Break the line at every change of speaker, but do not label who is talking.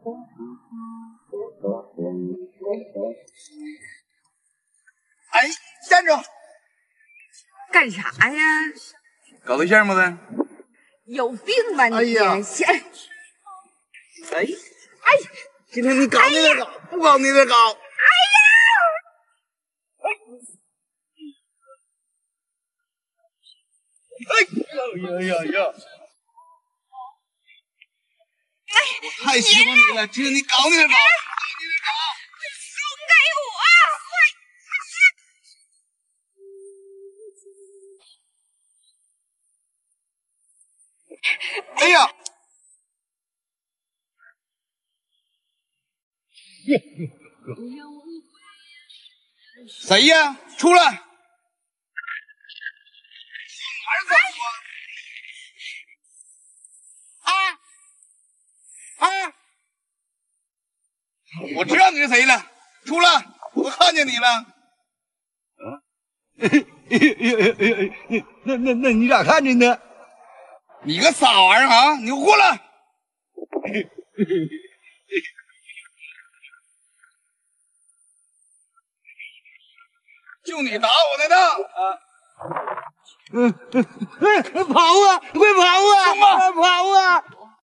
哎，站住！
干啥呀？
搞对象吗？咱
有病吧你？
哎呀，
先，
哎，今天你搞你得搞，不搞你得搞。哎呀！我太喜欢你了，今天你搞你得搞，
松开
我！哎呀！谁呀？出来！哪儿走啊？我知道你是谁了，出来！我都看见你了。
那你咋看见的？
你个傻玩意儿啊！你给我过来！就你打我的呢？
跑啊！快跑啊！
什么？
跑啊！